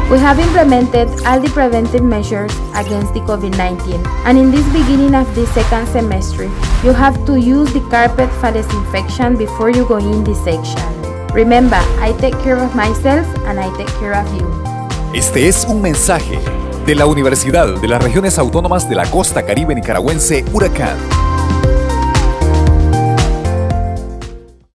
We have implemented all the preventive measures against the COVID-19, and in this beginning of the second semester, you have to use the carpet for disinfection before you go in the section. Remember, I take care of myself and I take care of you. Este es un mensaje de la Universidad de las Regiones Autónomas de la Costa Caribe Nicaragüense, URACCAN.